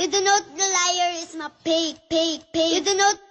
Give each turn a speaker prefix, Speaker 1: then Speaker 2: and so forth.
Speaker 1: You do not the liar is my pig. You do not